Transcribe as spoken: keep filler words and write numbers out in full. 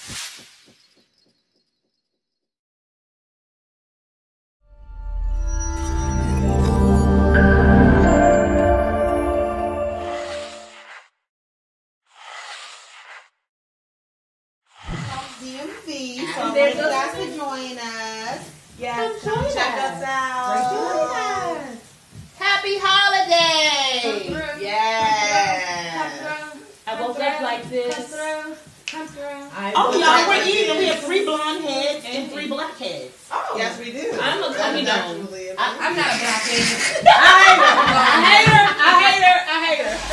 D M V, so I want you guys to join us. Yes, come, come check us, us out. Join us. Happy holidays! Yes. Come through. I woke up like this. Come through. Come through. Oh, y'all, we're even. We have three blonde heads and three black heads. Oh, yes, we do. I'm a coming down. I'm not a black head. I hate her. I hate her. I hate her. I hate her.